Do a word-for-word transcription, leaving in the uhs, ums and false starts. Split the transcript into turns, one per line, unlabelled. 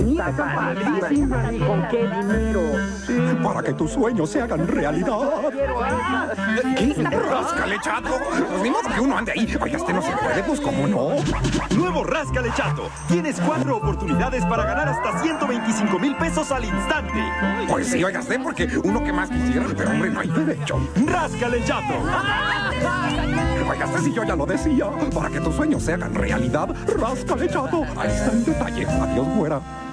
Está padrísimo. ¿Con qué dinero?
Para que tus sueños se hagan realidad.
¿Qué? ¡Ráscale, Chato! Pues ni modo que uno ande ahí. Oiga, este no se puede, pues cómo no.
Nuevo Ráscale, Chato. Tienes cuatro oportunidades para ganar hasta ciento veinticinco mil pesos al instante.
Pues sí, oiga, sé porque uno que más quisiera, pero hombre, no hay derecho.
¡Ráscale, Chato!
Oiga, si yo ya lo decía. Para que tus sueños se hagan realidad, ráscale, Chato. Ahí está el detalle. Adiós, güera.